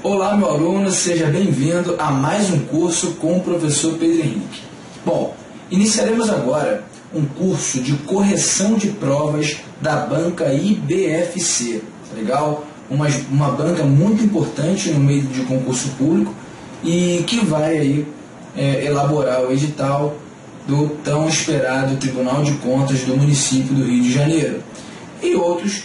Olá, meu aluno, seja bem-vindo a mais um curso com o professor Pedro Henrique. Bom, iniciaremos agora um curso de correção de provas da banca IBFC, tá legal? Uma banca muito importante no meio de concurso público e que vai aí elaborar o edital do tão esperado Tribunal de Contas do município do Rio de Janeiro e outros,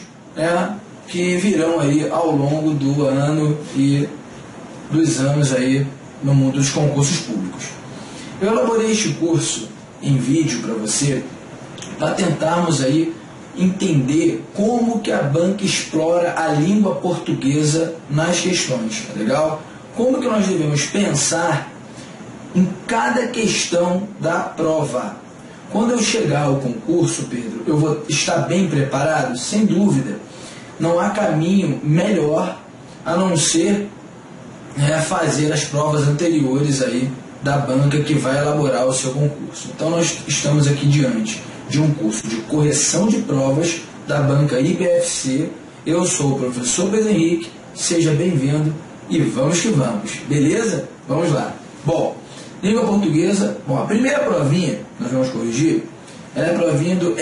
que virão aí ao longo do ano e dos anos aí no mundo dos concursos públicos. Eu elaborei este curso em vídeo para você, para tentarmos aí entender como que a banca explora a língua portuguesa nas questões, tá legal? Como que nós devemos pensar em cada questão da prova. Quando eu chegar ao concurso, Pedro, eu vou estar bem preparado? Sem dúvida. Não há caminho melhor a não ser fazer as provas anteriores aí da banca que vai elaborar o seu concurso. Então nós estamos aqui diante de um curso de correção de provas da banca IBFC. Eu sou o professor Pedro Henrique, seja bem-vindo e vamos que vamos, beleza? Vamos lá. Bom, língua portuguesa, a primeira provinha que nós vamos corrigir é a provinha do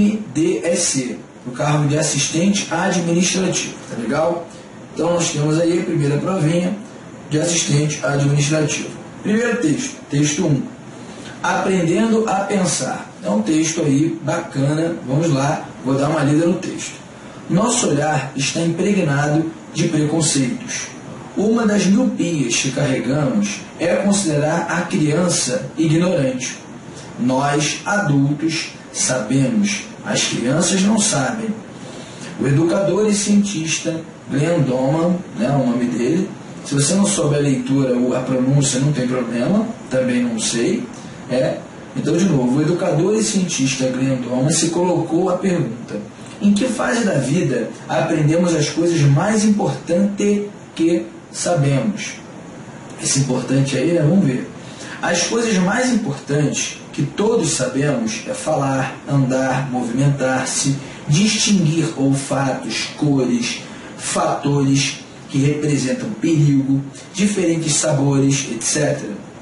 EMDSC, o cargo de assistente administrativo, tá legal? Então nós temos aí a primeira provinha de assistente administrativo. Primeiro texto, texto 1. Aprendendo a pensar. É um texto aí bacana, vamos lá, vou dar uma lida no texto. Nosso olhar está impregnado de preconceitos. Uma das miopias que carregamos é considerar a criança ignorante. Nós, adultos, sabemos, as crianças não sabem. O educador e cientista Glenn Doman, o nome dele, se você não souber a leitura ou a pronúncia, não tem problema, também não sei. Então, de novo, o educador e cientista Glenn Doman se colocou a pergunta: em que fase da vida aprendemos as coisas mais importantes que sabemos? Esse importante aí, vamos ver. As coisas mais importantes que todos sabemos é falar, andar, movimentar-se, distinguir olfatos, cores, fatores que representam perigo, diferentes sabores, etc.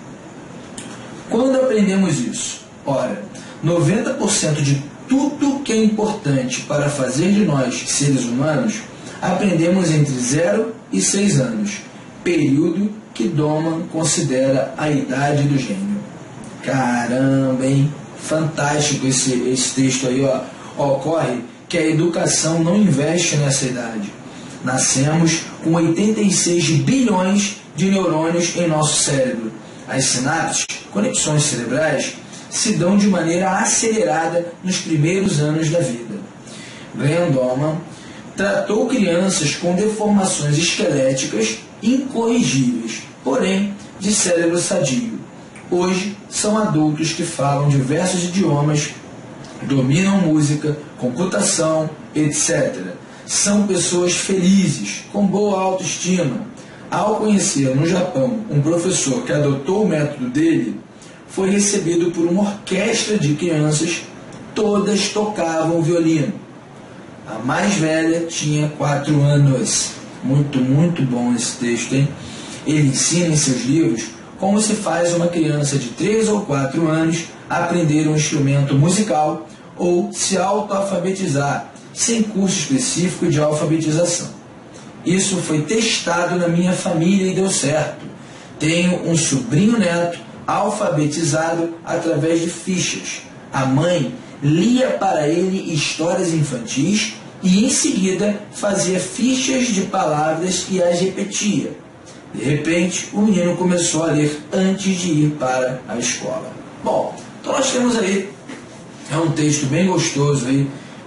Quando aprendemos isso? Ora, 90% de tudo que é importante para fazer de nós seres humanos aprendemos entre 0 e 6 anos, período que Doman considera a idade do gênio. Caramba, hein? Fantástico esse texto aí, Ocorre que a educação não investe nessa idade. Nascemos com 86 bilhões de neurônios em nosso cérebro. As sinapses, conexões cerebrais, se dão de maneira acelerada nos primeiros anos da vida. Glenn Doman tratou crianças com deformações esqueléticas incorrigíveis, porém de cérebro sadio. Hoje são adultos que falam diversos idiomas, dominam música, computação, etc. São pessoas felizes, com boa autoestima. Ao conhecer no Japão um professor que adotou o método dele, foi recebido por uma orquestra de crianças, todas tocavam violino. A mais velha tinha 4 anos. Muito, muito bom esse texto, hein? Ele ensina em seus livros como se faz uma criança de 3 ou 4 anos aprender um instrumento musical ou se autoalfabetizar, sem curso específico de alfabetização. Isso foi testado na minha família e deu certo. Tenho um sobrinho neto alfabetizado através de fichas. A mãe lia para ele histórias infantis e em seguida fazia fichas de palavras e as repetia. De repente, o menino começou a ler antes de ir para a escola. Bom, então nós temos aí um texto bem gostoso, aí,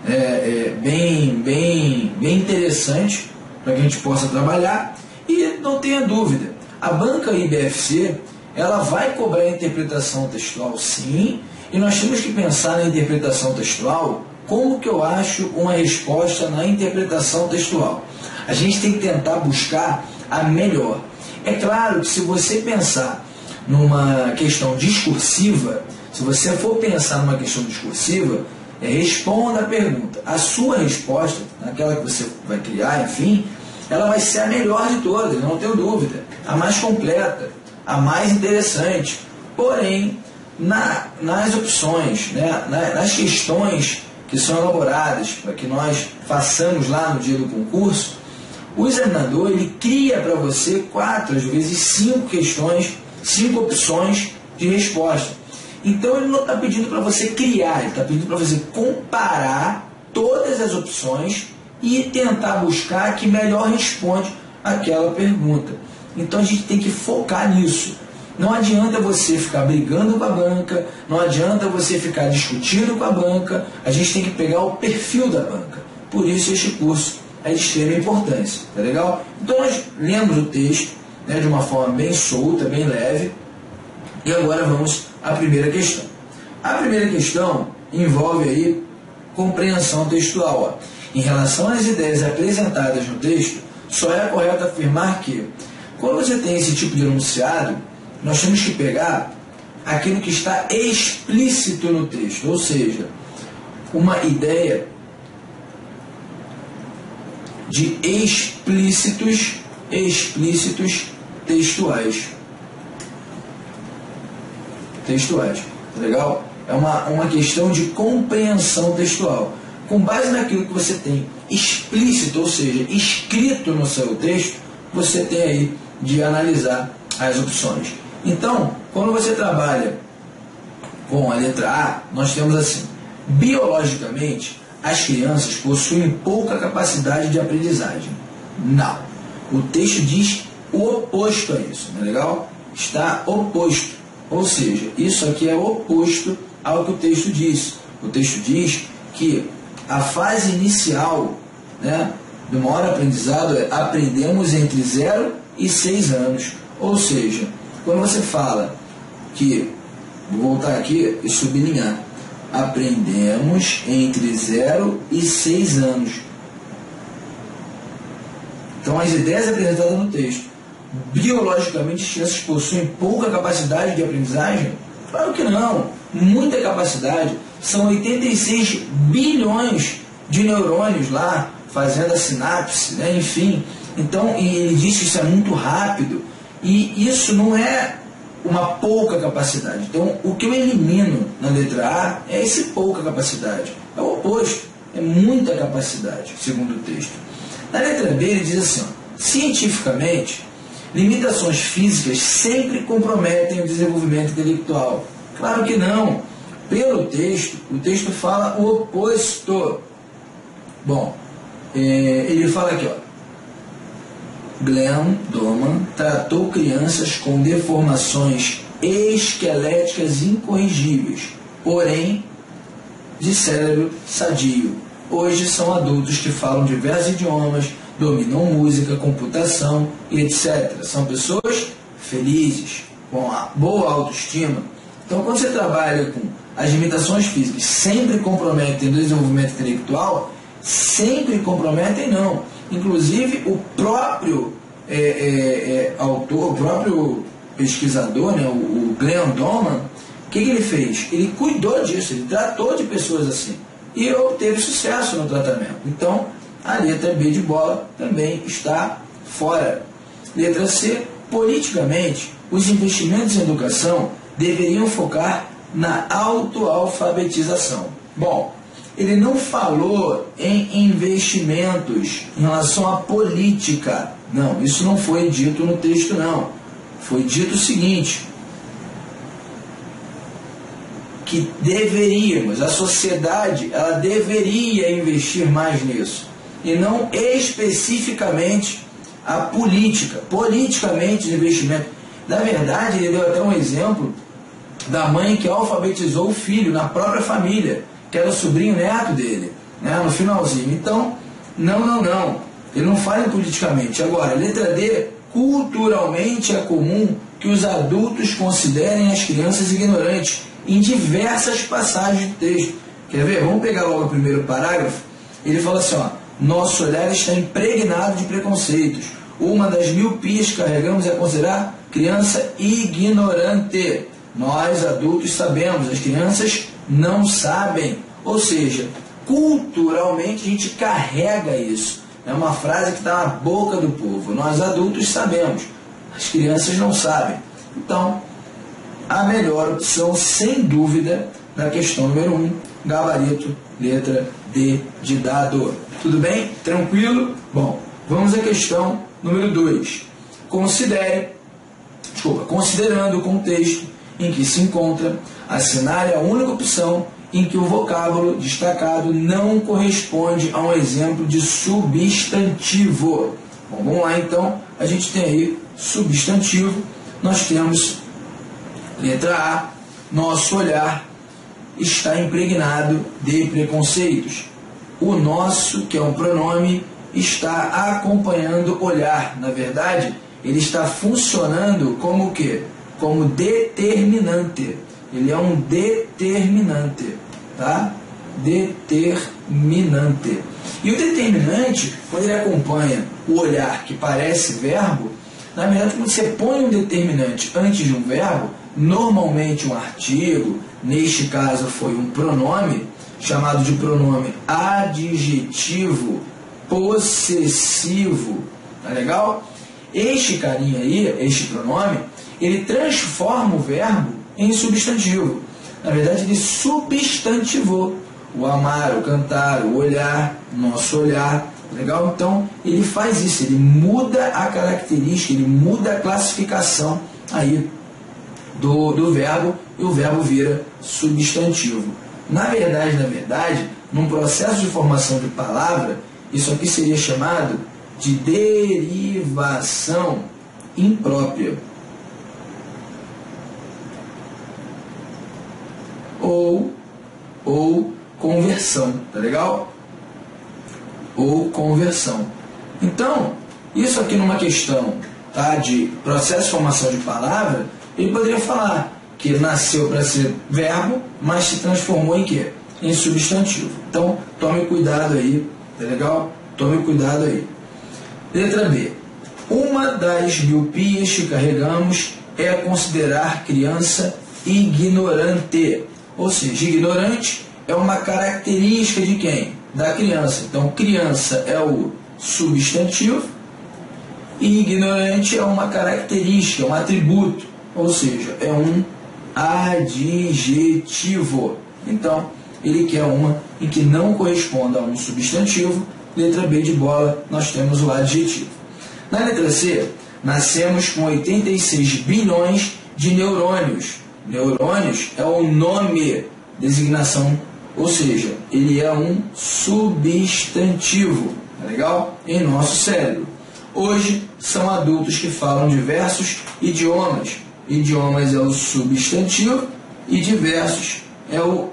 bem interessante para que a gente possa trabalhar. E não tenha dúvida, a banca IBFC ela vai cobrar a interpretação textual, sim, e nós temos que pensar na interpretação textual. Como que eu acho uma resposta na interpretação textual? A gente tem que tentar buscar a melhor. É claro que se você pensar numa questão discursiva, se você for pensar numa questão discursiva, responda a pergunta. A sua resposta, aquela que você vai criar, enfim, ela vai ser a melhor de todas, não tenho dúvida, a mais completa, a mais interessante. Porém, nas opções, né, nas questões que são elaboradas para que nós façamos lá no dia do concurso, o examinador ele cria para você 4, às vezes 5 questões, 5 opções de resposta. Então ele não está pedindo para você criar, ele está pedindo para você comparar todas as opções e tentar buscar a que melhor responde aquela pergunta. Então a gente tem que focar nisso. Não adianta você ficar brigando com a banca, não adianta você ficar discutindo com a banca, a gente tem que pegar o perfil da banca. Por isso este curso é de extrema importância, tá legal? Então nós lemos o texto, né, de uma forma bem solta, bem leve, e agora vamos à primeira questão. A primeira questão envolve aí compreensão textual. Ó. Em relação às ideias apresentadas no texto, só é correto afirmar que, quando você tem esse tipo de enunciado, nós temos que pegar aquilo que está explícito no texto, ou seja, uma ideia de explícitos textuais. Legal? É uma questão de compreensão textual. Com base naquilo que você tem explícito, ou seja, escrito no seu texto, você tem aí de analisar as opções. Então, quando você trabalha com a letra A, nós temos assim: biologicamente, as crianças possuem pouca capacidade de aprendizagem. Não. O texto diz o oposto a isso, não é legal? Está oposto. Ou seja, isso aqui é oposto ao que o texto diz. O texto diz que a fase inicial, né, do maior aprendizado é aprendemos entre 0 e 6 anos. Ou seja, quando você fala que, vou voltar aqui e sublinhar, aprendemos entre 0 e 6 anos. Então, as ideias apresentadas no texto, biologicamente, as crianças possuem pouca capacidade de aprendizagem? Claro que não, muita capacidade. São 86 bilhões de neurônios lá, fazendo a sinapse, né? Enfim. Então, ele diz que isso é muito rápido, e isso não é uma pouca capacidade. Então, o que eu elimino na letra A é esse pouca capacidade. É o oposto, é muita capacidade, segundo o texto. Na letra B, ele diz assim, ó, cientificamente, limitações físicas sempre comprometem o desenvolvimento intelectual. Claro que não. Pelo texto, o texto fala o oposto. Bom, ele fala aqui, ó, Glenn Doman tratou crianças com deformações esqueléticas incorrigíveis, porém de cérebro sadio. Hoje são adultos que falam diversos idiomas, dominam música, computação e etc. São pessoas felizes, com a boa autoestima. Então, quando você trabalha com as limitações físicas, sempre comprometem o desenvolvimento intelectual, sempre comprometem não. Inclusive, o próprio autor, o próprio pesquisador, né, o Glenn Doman, o que ele fez? Ele cuidou disso, ele tratou de pessoas assim e obteve sucesso no tratamento. Então, a letra B de bola também está fora. Letra C, politicamente, os investimentos em educação deveriam focar na autoalfabetização. Bom, ele não falou em investimentos em relação à política. Não, isso não foi dito no texto, não. Foi dito o seguinte, que deveríamos, a sociedade, ela deveria investir mais nisso. E não especificamente a política. Politicamente, os investimentos. Na verdade, ele deu até um exemplo da mãe que alfabetizou o filho na própria família, que era o sobrinho neto dele, né, no finalzinho. Então, não. Ele não fala politicamente. Agora, letra D, culturalmente é comum que os adultos considerem as crianças ignorantes em diversas passagens do texto. Quer ver? Vamos pegar logo o primeiro parágrafo. Ele fala assim, ó, nosso olhar está impregnado de preconceitos. Uma das miopias que carregamos é considerar criança ignorante. Nós, adultos, sabemos, as crianças não sabem. Ou seja, culturalmente a gente carrega isso. É uma frase que está na boca do povo. Nós adultos sabemos, as crianças não sabem. Então, a melhor opção, sem dúvida, na questão número 1, gabarito, letra D de dado. Tudo bem? Tranquilo? Bom, vamos à questão número 2. Considerando o contexto em que se encontra, assinale a única opção em que o vocábulo destacado não corresponde a um exemplo de substantivo. Bom, vamos lá então, a gente tem aí substantivo, nós temos letra A, nosso olhar está impregnado de preconceitos. O nosso, que é um pronome, está acompanhando o olhar. Na verdade, ele está funcionando como o quê? Como determinante. Ele é um determinante, tá? Determinante. E o determinante, quando ele acompanha o olhar que parece verbo, na verdade, quando você põe um determinante antes de um verbo, normalmente um artigo, neste caso foi um pronome, chamado de pronome adjetivo possessivo, tá legal? Este carinha aí, este pronome, ele transforma o verbo em substantivo. Na verdade, ele substantivou o amar, o cantar, o olhar, nosso olhar, legal? Então, ele faz isso, ele muda a característica, ele muda a classificação aí do verbo, e o verbo vira substantivo. Na verdade, num processo de formação de palavra, isso aqui seria chamado de derivação imprópria. Ou conversão, tá legal? Ou conversão. Então, isso aqui numa questão, tá, de processo de formação de palavra, ele poderia falar que nasceu para ser verbo, mas se transformou em quê? Em substantivo. Então, tome cuidado aí, tá legal? Tome cuidado aí. Letra B. Uma das miopias que carregamos é considerar criança ignorante. Ou seja, ignorante é uma característica de quem? Da criança. Então, criança é o substantivo e ignorante é uma característica, um atributo. Ou seja, é um adjetivo. Então, ele quer uma em que não corresponda a um substantivo. Letra B de bola, nós temos o adjetivo. Na letra C, nascemos com 86 bilhões de neurônios. Neurônios é o nome, designação, ou seja, ele é um substantivo, tá legal? Em nosso cérebro. Hoje, são adultos que falam diversos idiomas. Idiomas é o substantivo e diversos é o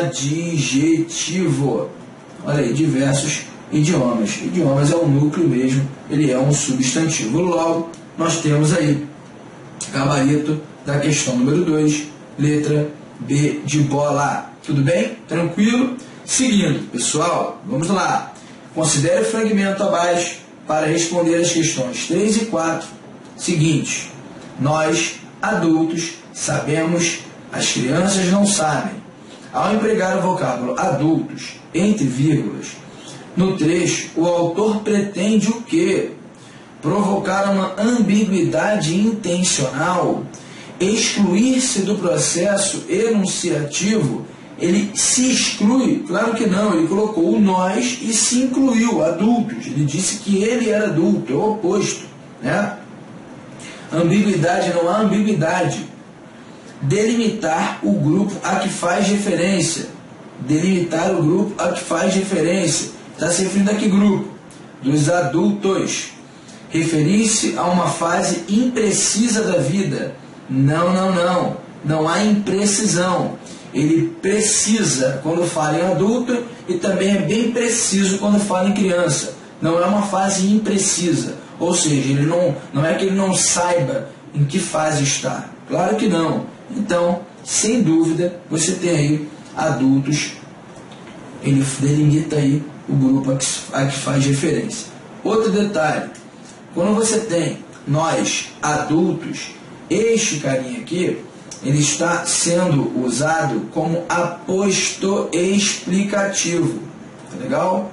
adjetivo. Olha aí, diversos idiomas. Idiomas é o núcleo mesmo, ele é um substantivo. Logo, nós temos aí gabarito da questão número 2, letra B de bola. Tudo bem? Tranquilo? Seguindo, pessoal, vamos lá. Considere o fragmento abaixo para responder as questões 3 e 4 seguintes. Nós, adultos, sabemos, as crianças não sabem. Ao empregar o vocábulo adultos, entre vírgulas, no trecho, o autor pretende o quê? Provocar uma ambiguidade intencional, excluir-se do processo enunciativo. Ele se exclui? Claro que não, ele colocou o nós e se incluiu, adultos. Ele disse que ele era adulto, é o oposto, né? Ambiguidade, não há ambiguidade. Delimitar o grupo a que faz referência. Delimitar o grupo a que faz referência. Está se referindo a que grupo? Dos adultos. Referir-se a uma fase imprecisa da vida. Não. Não há imprecisão. Ele precisa quando fala em adulto e também é bem preciso quando fala em criança. Não é uma fase imprecisa. Ou seja, ele não é que ele não saiba em que fase está. Claro que não. Então, sem dúvida, você tem aí adultos, ele delimita aí o grupo a que faz referência. Outro detalhe, quando você tem nós, adultos, este carinha aqui, ele está sendo usado como aposto explicativo. Tá legal?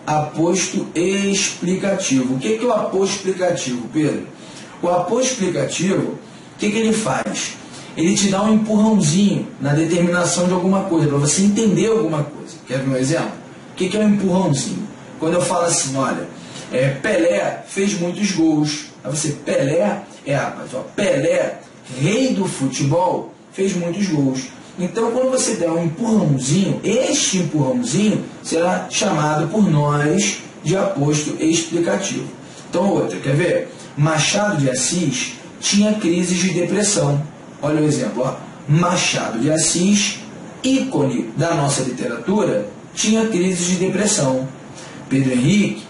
aposto explicativo. O que é o aposto explicativo, Pedro? O aposto explicativo, o que ele faz? Ele te dá um empurrãozinho na determinação de alguma coisa, para você entender alguma coisa. Quer ver um exemplo? O que é um empurrãozinho? Quando eu falo assim, olha, Pelé fez muitos gols. Aí você, Pelé, Pelé, rei do futebol, fez muitos gols. Então, quando você der um empurrãozinho, este empurrãozinho será chamado por nós de aposto explicativo. Então, outra, quer ver? Machado de Assis tinha crises de depressão. Olha o exemplo, ó. Machado de Assis, ícone da nossa literatura, tinha crises de depressão. Pedro Henrique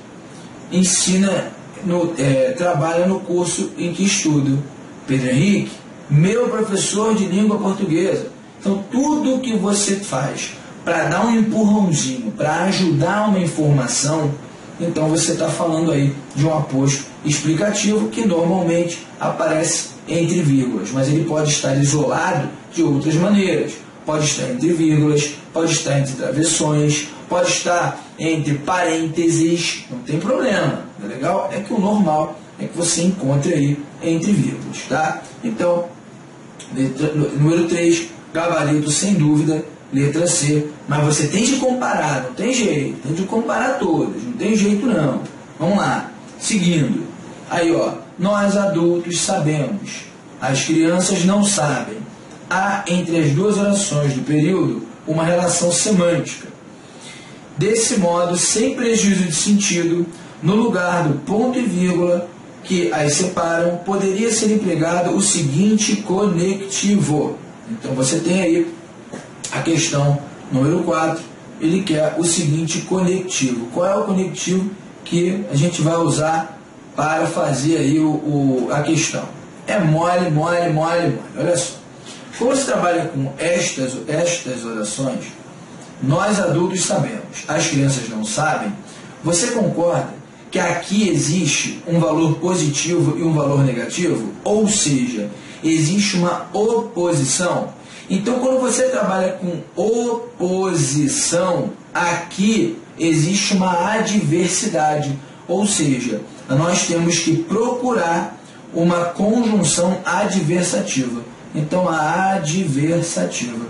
trabalha no curso em que estudo. Pedro Henrique, meu professor de língua portuguesa. Então, tudo que você faz para dar um empurrãozinho, para ajudar uma informação, então você está falando aí de um aposto explicativo que normalmente aparece entre vírgulas, mas ele pode estar isolado de outras maneiras. Pode estar entre vírgulas, pode estar entre travessões, pode estar entre parênteses, não tem problema. O legal é que o normal é que você encontre aí entre vírgulas, tá? Então, número 3, gabarito sem dúvida, letra C, mas você tem de comparar, não tem jeito, tem de comparar todas, não tem jeito não. Vamos lá, seguindo. Aí, ó, nós adultos sabemos, as crianças não sabem. Há entre as duas orações do período uma relação semântica. Desse modo, sem prejuízo de sentido, no lugar do ponto e vírgula que as separam, poderia ser empregado o seguinte conectivo. Então você tem aí a questão número 4, ele quer o seguinte conectivo. Qual é o conectivo que a gente vai usar para fazer aí a questão? É mole, mole, mole, mole. Olha só. Como se trabalha com estas orações, nós adultos sabemos, as crianças não sabem. Você concorda que aqui existe um valor positivo e um valor negativo? Ou seja, existe uma oposição? Então, quando você trabalha com oposição, aqui existe uma adversidade. Ou seja, nós temos que procurar uma conjunção adversativa. Então, a adversativa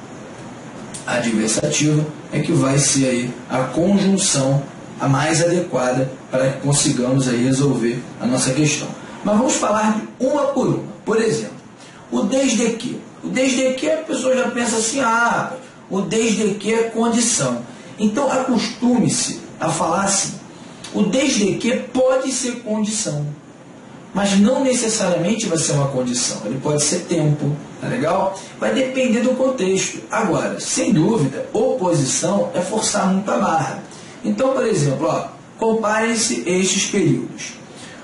é que vai ser aí a conjunção a mais adequada para que consigamos aí resolver a nossa questão. Mas vamos falar de uma por uma. Por exemplo, o desde que. O desde que a pessoa já pensa assim, o desde que é condição. Então, acostume-se a falar assim, o desde que pode ser condição, mas não necessariamente vai ser uma condição, ele pode ser tempo, tá legal? Vai depender do contexto. Agora, sem dúvida, oposição é forçar muito a barra. Então, por exemplo, comparem-se estes períodos.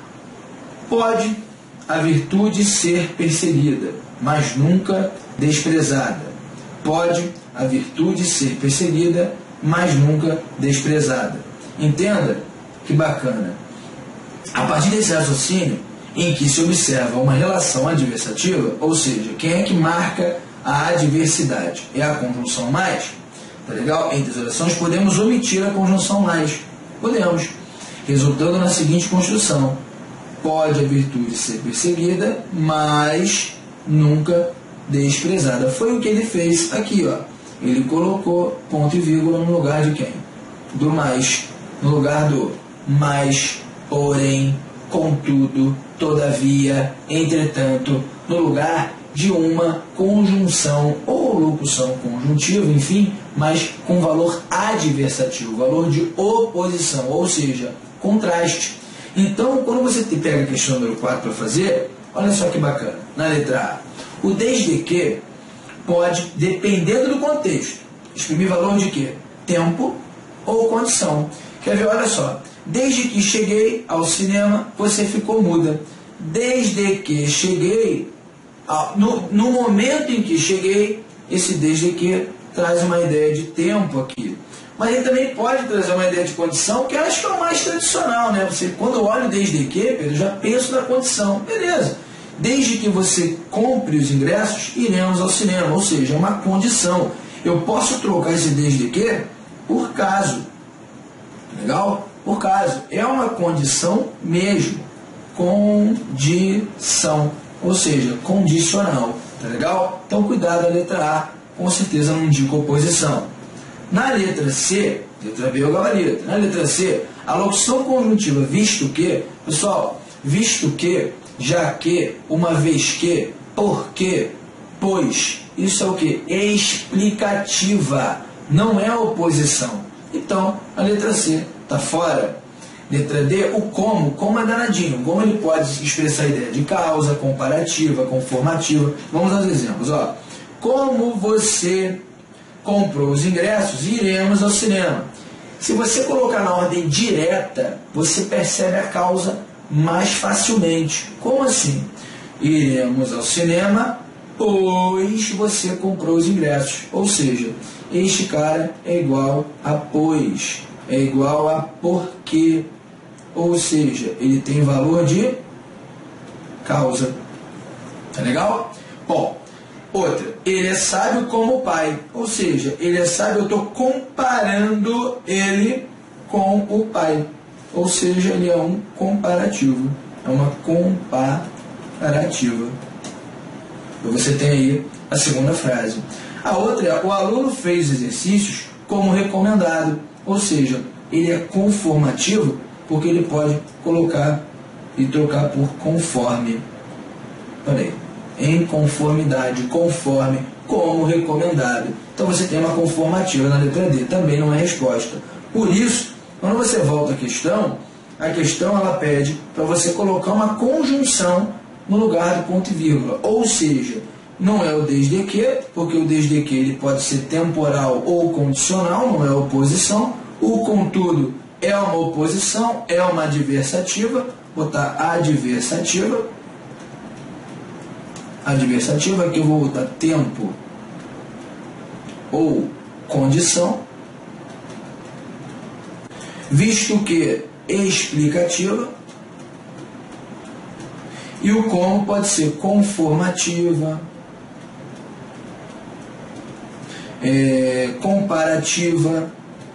Pode a virtude ser perseguida, mas nunca desprezada. Pode a virtude ser perseguida, mas nunca desprezada. Entenda que bacana. A partir desse raciocínio, em que se observa uma relação adversativa, ou seja, quem é que marca a adversidade? É a conjunção mais? Tá legal? Entre as orações podemos omitir a conjunção mais. Podemos. Resultando na seguinte construção. Pode a virtude ser perseguida, mas nunca desprezada. Foi o que ele fez aqui, ó. Ele colocou ponto e vírgula no lugar de quem? Do mais. No lugar do mas, porém, contudo, todavia, entretanto, no lugar de uma conjunção ou locução conjuntiva, enfim, mas com valor adversativo, valor de oposição, ou seja, contraste. Então, quando você pega a questão número 4 para fazer, olha só que bacana, na letra A, o desde que pode, dependendo do contexto, exprimir valor de quê? Tempo ou condição. Quer ver? Olha só. Desde que cheguei ao cinema, você ficou muda. Desde que cheguei, no momento em que cheguei, esse desde que traz uma ideia de tempo aqui. Mas ele também pode trazer uma ideia de condição, que eu acho que é o mais tradicional, né? Você, quando eu olho desde que, eu já penso na condição. Beleza. Desde que você compre os ingressos, iremos ao cinema. Ou seja, é uma condição. Eu posso trocar esse desde que por caso. Legal? por caso. É uma condição mesmo. Condição, ou seja, condicional. Tá legal? Então cuidado, a letra A com certeza não indica oposição. Na letra C, letra B é o gabarito. Na letra C, a locução conjuntiva visto que, pessoal, visto que, já que, uma vez que, porque, pois, isso é o que? Explicativa, não é oposição. Então, a letra C está fora. Letra D, o como é danadinho. Como ele pode expressar a ideia de causa, comparativa, conformativa. Vamos aos exemplos. Ó. Como você comprou os ingressos, iremos ao cinema. Se você colocar na ordem direta, você percebe a causa mais facilmente. Como assim? Iremos ao cinema, pois você comprou os ingressos. Ou seja, este cara é igual a pois, é igual a porque. Ou seja, ele tem valor de causa. Tá legal? Bom, outra, ele é sábio como o pai. Ou seja, ele é sábio, eu estou comparando ele com o pai. Ou seja, ele é um comparativo. É uma comparativa. Você tem aí a segunda frase. A outra é, o aluno fez exercícios como recomendado. Ou seja, ele é conformativo porque ele pode colocar e trocar por conforme. Peraí. Em conformidade, conforme, como recomendado. Então você tem uma conformativa na letra D, também não é resposta. Por isso, quando você volta à questão, a questão ela pede para você colocar uma conjunção no lugar do ponto e vírgula. Ou seja, não é o desde que, porque o desde que ele pode ser temporal ou condicional, não é oposição. O contudo é uma oposição, é uma adversativa, botar adversativa. Adversativa, aqui eu vou botar tempo ou condição, visto que explicativa, e o como pode ser conformativa, comparativa,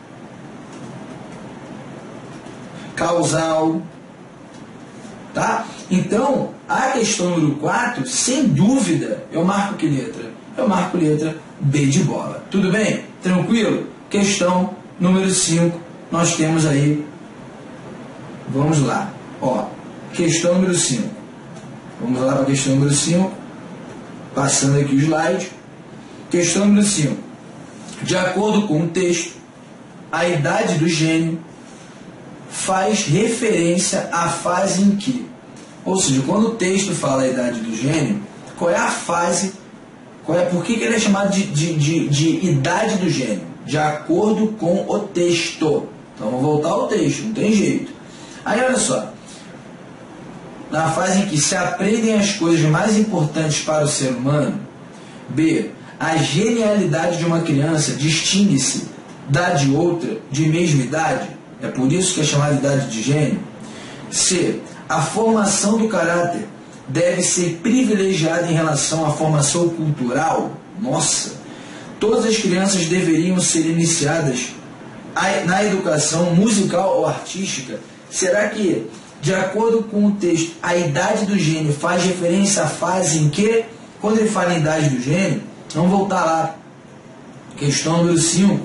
causal, tá? Então, a questão número 4, sem dúvida, eu marco que letra? Eu marco letra B de bola. Tudo bem? Tranquilo? Questão número 5, nós temos aí, vamos lá, ó, questão número 5. Vamos lá para a questão número 5, passando aqui o slide. Questão número 5. De acordo com o texto, a idade do gênio faz referência à fase em que, ou seja, quando o texto fala a idade do gênio, qual é a fase, por que ele é chamado de idade do gênio? De acordo com o texto. Então vamos voltar ao texto, não tem jeito. Aí olha só, na fase em que se aprendem as coisas mais importantes para o ser humano. B, a genialidade de uma criança distingue-se da de outra de mesma idade. É por isso que é chamada idade de gênio. C, a formação do caráter deve ser privilegiada em relação à formação cultural. Nossa! Todas as crianças deveriam ser iniciadas na educação musical ou artística. Será que, de acordo com o texto, a idade do gênio faz referência à fase em que, quando ele fala em idade do gênio, vamos voltar lá. Questão número 5.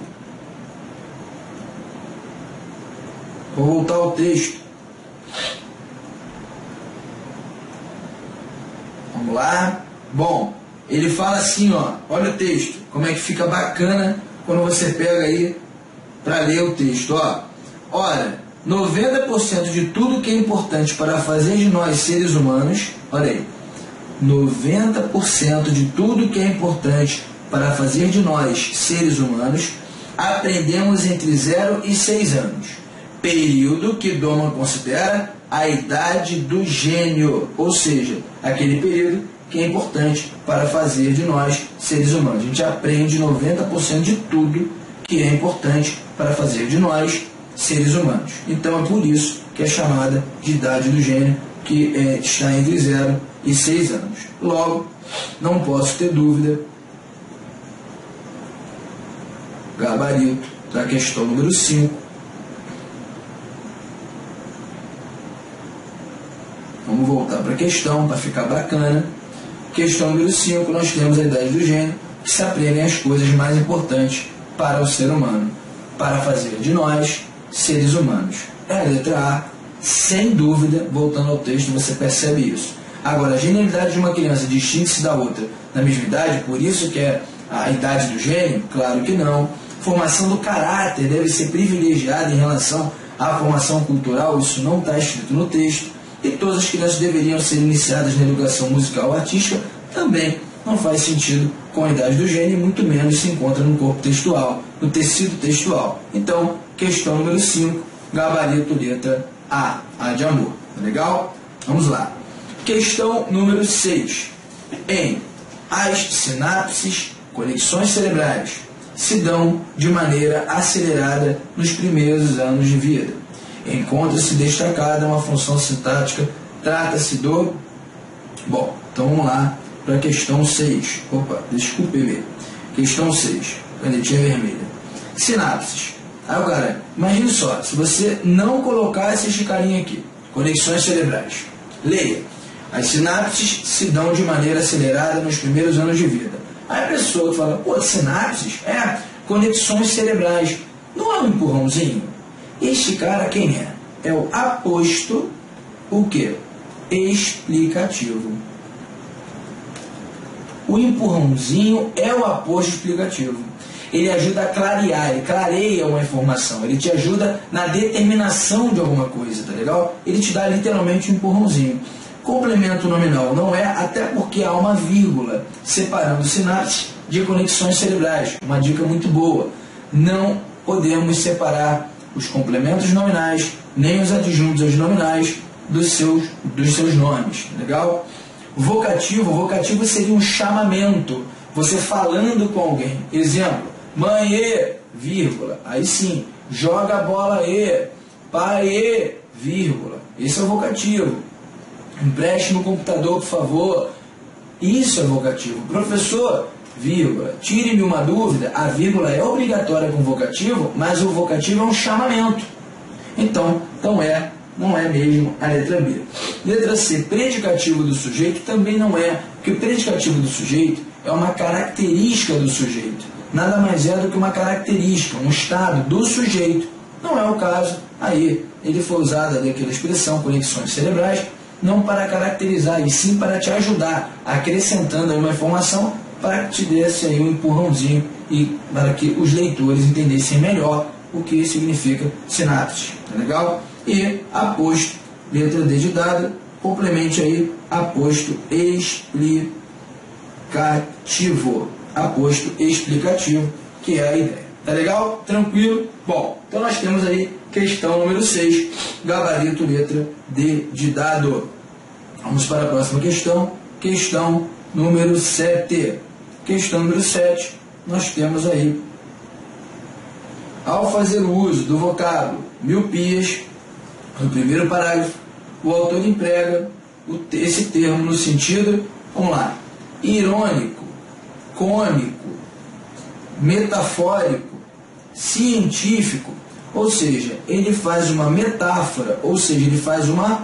Vou voltar ao texto. Vamos lá. Bom, ele fala assim, ó, olha o texto, como é que fica bacana quando você pega aí para ler o texto, ó. Ora, 90% de tudo que é importante para fazer de nós seres humanos, olha aí, 90% de tudo que é importante para fazer de nós seres humanos, aprendemos entre 0 e 6 anos, período que Doman considera a idade do gênio, ou seja, aquele período que é importante para fazer de nós seres humanos. A gente aprende 90% de tudo que é importante para fazer de nós seres humanos. Então é por isso que é chamada de idade do gênio, que está entre 0 e 6 anos. Logo, não posso ter dúvida, gabarito da questão número 5, Vamos voltar para a questão, para ficar bacana. Questão número 5, nós temos a idade do gênio, que se aprendem as coisas mais importantes para o ser humano, para fazer de nós seres humanos. É a letra A, sem dúvida, voltando ao texto, você percebe isso. Agora, a genialidade de uma criança distingue-se da outra na mesma idade, por isso que é a idade do gênio? Claro que não. Formação do caráter deve ser privilegiada em relação à formação cultural, isso não está escrito no texto. E todas as crianças deveriam ser iniciadas na educação musical ou artística, também não faz sentido com a idade do gênio, muito menos se encontra no corpo textual, no tecido textual. Então, questão número 5, gabarito letra A de amor. Tá legal? Vamos lá. Questão número 6. As sinapses, conexões cerebrais, se dão de maneira acelerada nos primeiros anos de vida. Encontra-se destacada uma função sintática, trata-se do... Bom, então vamos lá para a questão 6. Opa, desculpe-me. Questão 6, canetinha vermelha. Sinapses. Aí, cara, imagine só, se você não colocar esse carinha aqui, conexões cerebrais. Leia. As sinapses se dão de maneira acelerada nos primeiros anos de vida. Aí a pessoa fala, pô, sinapses? Conexões cerebrais. Não é um empurrãozinho? Este cara quem é? É o aposto, o quê? Explicativo. O empurrãozinho é o aposto explicativo. Ele ajuda a clarear, ele clareia uma informação, ele te ajuda na determinação de alguma coisa, tá legal? Ele te dá literalmente um empurrãozinho. Complemento nominal não é, até porque há uma vírgula separando sinapses de conexões cerebrais. Uma dica muito boa. Não podemos separar os complementos nominais, nem os adjuntos aos nominais dos seus nomes. Legal? Vocativo seria um chamamento. Você falando com alguém. Exemplo, mãe, vírgula. Aí sim, joga a bola, pai, vírgula. Esse é o vocativo. Empreste no computador, por favor. Isso é vocativo. Professor, vírgula, tire-me uma dúvida. A vírgula é obrigatória com o vocativo, mas o vocativo é um chamamento. Então não é mesmo a letra B. Letra C, predicativo do sujeito, também não é, porque o predicativo do sujeito é uma característica do sujeito. Nada mais é do que uma característica, um estado do sujeito. Não é o caso. Aí ele foi usado daquela expressão, conexões cerebrais, não para caracterizar, e sim para te ajudar, acrescentando aí uma informação para que te desse aí um empurrãozinho e para que os leitores entendessem melhor o que significa sinapse. Tá legal? E aposto, letra D de dado, complemente aí aposto explicativo. Aposto explicativo, que é a ideia. Tá legal? Tranquilo? Bom, então nós temos aí questão número 6, gabarito letra D de dado. Vamos para a próxima questão, questão número 7. Questão número 7, nós temos aí, ao fazer o uso do vocábulo miopias, no primeiro parágrafo, o autor emprega esse termo no sentido, vamos lá, irônico, cômico, metafórico, científico, ou seja, ele faz uma metáfora, ou seja, ele faz uma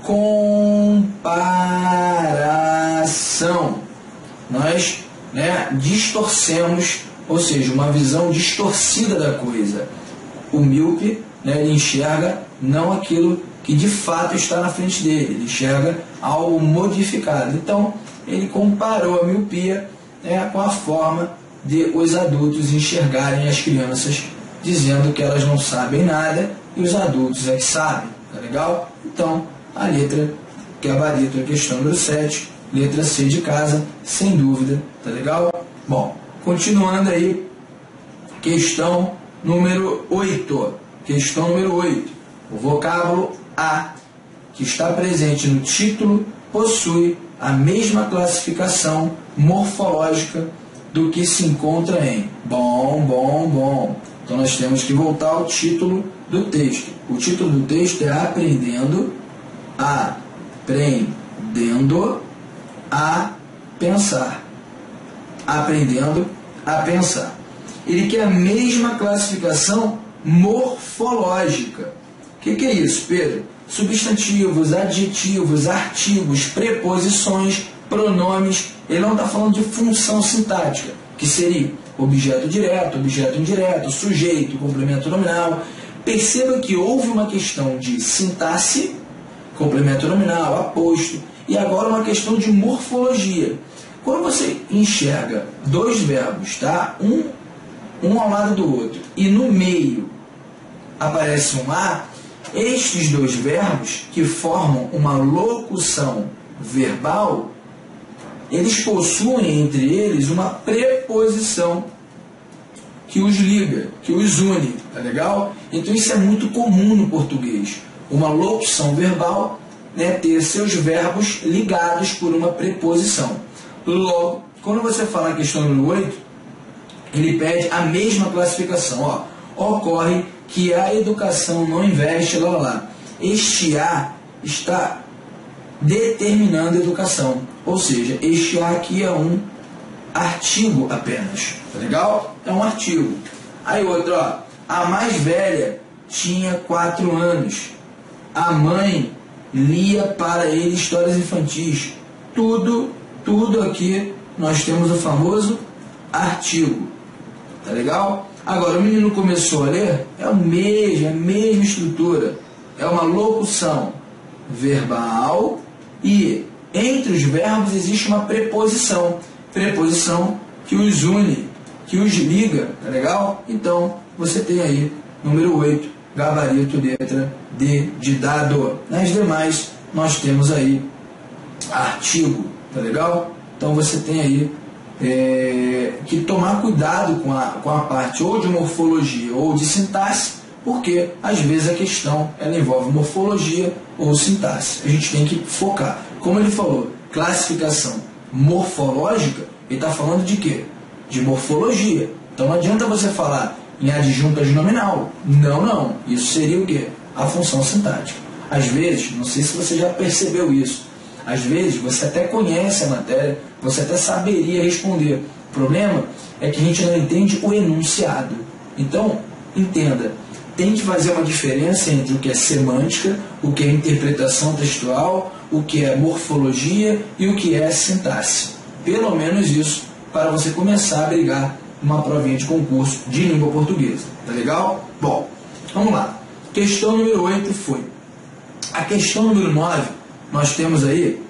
comparação. Nós distorcemos, ou seja, uma visão distorcida da coisa. O míope, ele enxerga não aquilo que de fato está na frente dele, ele enxerga algo modificado. Então, ele comparou a miopia com a forma de os adultos enxergarem as crianças, dizendo que elas não sabem nada e os adultos é que sabem. Tá legal? Então, a letra gabarito, a questão número 7, letra C de casa, sem dúvida. Tá legal? Bom, continuando aí, questão número 8. Questão número 8. O vocábulo a, que está presente no título, possui a mesma classificação morfológica do que se encontra em bom. Então nós temos que voltar ao título do texto. O título do texto é Aprendendo a Pensar. Aprendendo a Pensar. Ele quer a mesma classificação morfológica. O que é isso, Pedro? substantivos, adjetivos, artigos, preposições, pronomes. Ele não está falando de função sintática, que seria objeto direto, objeto indireto, sujeito, complemento nominal. Perceba que houve uma questão de sintaxe, complemento nominal, aposto, e agora uma questão de morfologia. Quando você enxerga dois verbos, tá? um ao lado do outro, e no meio aparece um A, estes dois verbos, que formam uma locução verbal, eles possuem entre eles uma preposição que os liga, que os une, tá legal? Então isso é muito comum no português. Uma locução verbal, né, ter seus verbos ligados por uma preposição. Logo, quando você fala a questão número 8, ele pede a mesma classificação. Ó, ocorre que a educação não investe, lá. Este A está determinando a educação. Ou seja, este A aqui é um artigo apenas. Tá legal? É um artigo. Aí outro, ó. A mais velha tinha 4 anos. A mãe lia para ele histórias infantis. Tudo aqui nós temos o famoso artigo. Tá legal? Agora, o menino começou a ler, é a mesma estrutura. É uma locução verbal e entre os verbos existe uma preposição. Preposição que os une, que os liga, tá legal? Então, você tem aí, número 8, gabarito, letra D de dado. Nas demais, nós temos aí artigo, tá legal? Então, você tem aí que tomar cuidado com a parte ou de morfologia ou de sintaxe, porque às vezes a questão ela envolve morfologia ou sintaxe. A gente tem que focar. Como ele falou, classificação morfológica, ele está falando de quê? De morfologia. Então não adianta você falar em adjunta de nominal. Não. Isso seria o quê? A função sintática. Às vezes, não sei se você já percebeu isso, às vezes você até conhece a matéria, você até saberia responder. O problema é que a gente não entende o enunciado. Então, entenda, tem que fazer uma diferença entre o que é semântica, o que é interpretação textual, o que é morfologia e o que é sintaxe. Pelo menos isso, para você começar a brigar uma provinha de concurso de língua portuguesa. Tá legal? Bom, vamos lá. Questão número 8 foi. A questão número 9, nós temos aí,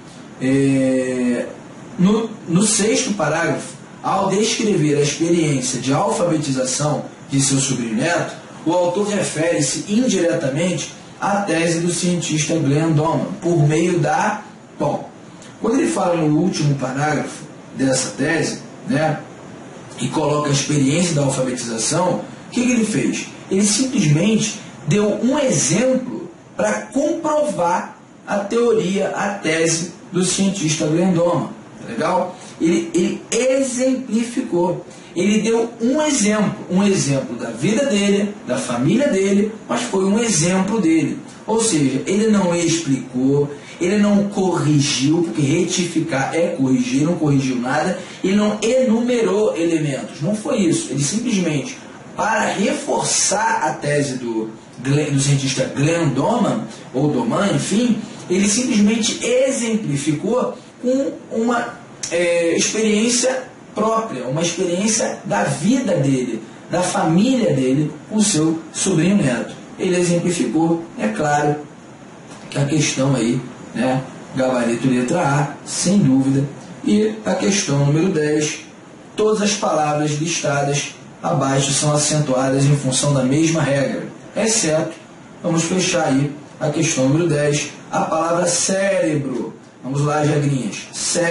no 6º parágrafo, ao descrever a experiência de alfabetização de seu sobrinho neto, o autor refere-se indiretamente à tese do cientista Glenn Doman, por meio da... Bom, quando ele fala no último parágrafo dessa tese, né, e coloca a experiência da alfabetização, o que ele fez? Ele simplesmente deu um exemplo para comprovar a teoria, a tese do cientista Glenn Doman. Legal? Ele exemplificou. Ele deu um exemplo da vida dele, da família dele, mas foi um exemplo dele. Ou seja, ele não explicou, ele não corrigiu, porque retificar é corrigir, não corrigiu nada, ele não enumerou elementos. Não foi isso. Ele simplesmente, para reforçar a tese do cientista Glenn Doman, ou Doman, enfim, ele simplesmente exemplificou com uma experiência própria, uma experiência da vida dele, da família dele, com o seu sobrinho neto. Ele exemplificou, é claro, que a questão aí, né, gabarito letra A, sem dúvida, e a questão número 10, todas as palavras listadas abaixo são acentuadas em função da mesma regra, exceto, vamos fechar aí a questão número 10, a palavra cérebro. Vamos lá, regrinhas.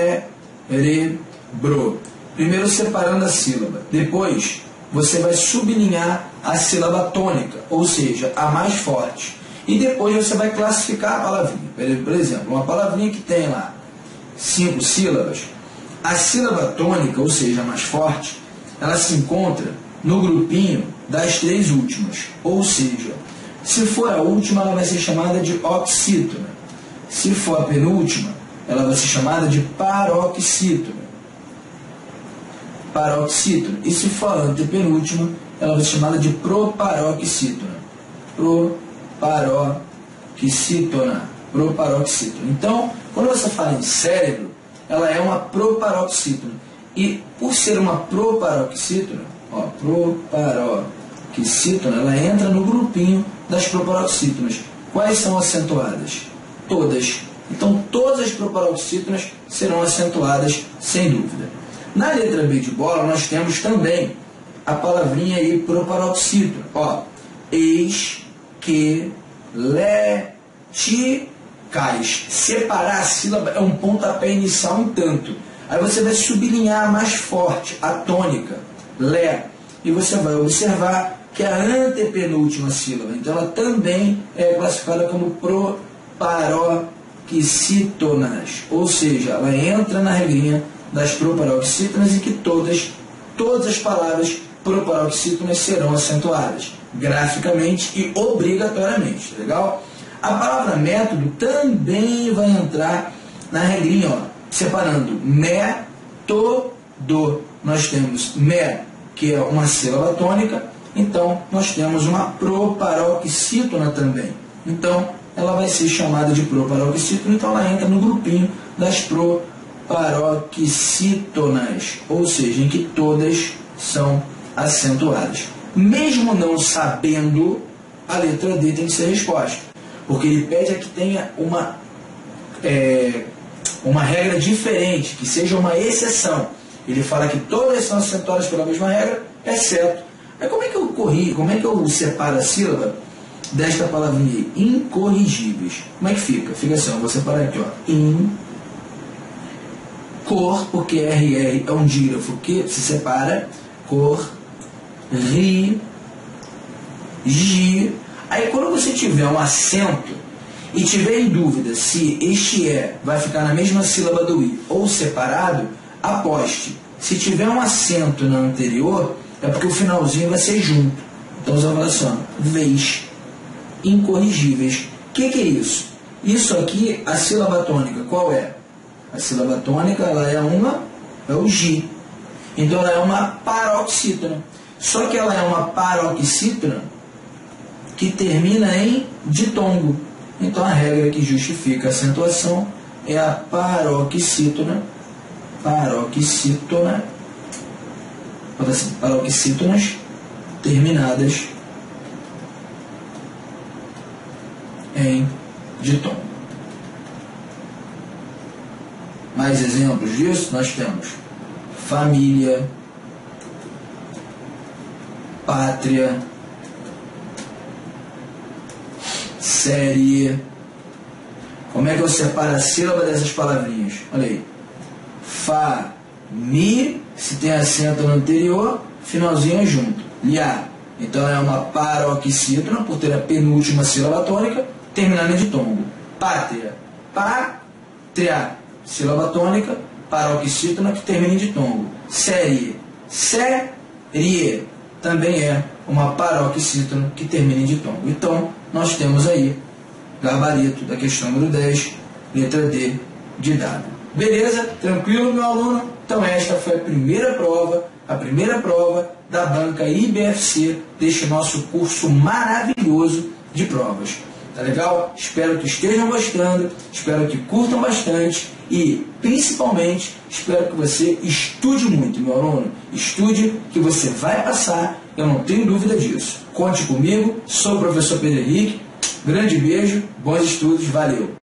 Cérebro. Primeiro separando a sílaba. Depois, você vai sublinhar a sílaba tônica, ou seja, a mais forte. E depois você vai classificar a palavrinha. Por exemplo, uma palavrinha que tem lá 5 sílabas, a sílaba tônica, ou seja, a mais forte, ela se encontra no grupinho das 3 últimas. Ou seja, se for a última, ela vai ser chamada de oxítona. Se for a penúltima, ela vai ser chamada de paroxítona. Paroxítona. E se for a antepenúltima, ela vai ser chamada de proparoxítona. Proparoxítona. proparoxítona. Proparoxítona. Então, quando você fala em cérebro, ela é uma proparoxítona. E por ser uma proparoxítona, proparoxítona, ela entra no grupinho das proparoxítonas. Quais são acentuadas? Todas. Então, todas as proparoxítonas serão acentuadas, sem dúvida. Na letra B de bola, nós temos também a palavrinha aí, proparoxítona. Esqueleticais. Separar a sílaba é um pontapé inicial um tanto. Aí você vai sublinhar mais forte a tônica, lé. E você vai observar que é a antepenúltima sílaba. Então, ela também é classificada como proparoxítonas. Ou seja, ela entra na regrinha das proparoxítonas e que todas as palavras proparoxítonas serão acentuadas, graficamente e obrigatoriamente. Legal? A palavra método também vai entrar na regrinha, separando método. Nós temos mé, que é uma sílaba tônica, então nós temos uma proparoxítona também. Então, ela vai ser chamada de proparoxítona, então ela entra no grupinho das proparoxítonas, ou seja, em que todas são acentuadas. Mesmo não sabendo, a letra D tem que ser resposta, porque ele pede que tenha uma regra diferente, que seja uma exceção. Ele fala que todas são acentuadas pela mesma regra, exceto. Aí como é que eu corrijo, como é que eu separo a sílaba desta palavrinha aí? Incorrigíveis. Como é que fica? Fica assim, eu vou separar aqui, cor, porque RR é um dígrafo que se separa, cor, ri, gi. Aí quando você tiver um acento e tiver em dúvida se este vai ficar na mesma sílaba do i ou separado, aposte. Se tiver um acento na anterior, é porque o finalzinho vai ser junto. Então você vai falar assim, vez, incorrigíveis. O que é isso? Isso aqui, a sílaba tônica, qual é? A sílaba tônica, ela é o gi. Então ela é uma paroxítona. Só que ela é uma paroxítona que termina em ditongo. Então a regra que justifica a acentuação é a paroxítona. Paroxítonas terminadas em ditongo. Mais exemplos disso nós temos família, pátria, série. Como é que eu separo a sílaba dessas palavrinhas? Olha aí. Mi, se tem acento no anterior, finalzinho é junto. Liá. Então é uma paroxítona, por ter a penúltima sílaba tônica, terminando em ditongo. Pátria. Pátria. Sílaba tônica, paroxítona, que termina em ditongo. Série. Série. Também é uma paroxítona que termina em ditongo. Então, nós temos aí gabarito da questão número 10, letra D de dado. Beleza? Tranquilo, meu aluno? Então esta foi a primeira prova da banca IBFC deste nosso curso maravilhoso de provas. Tá legal? Espero que estejam gostando, espero que curtam bastante e, principalmente, espero que você estude muito, meu aluno. Estude que você vai passar, eu não tenho dúvida disso. Conte comigo, sou o professor Pedro Henrique. Grande beijo, bons estudos, valeu!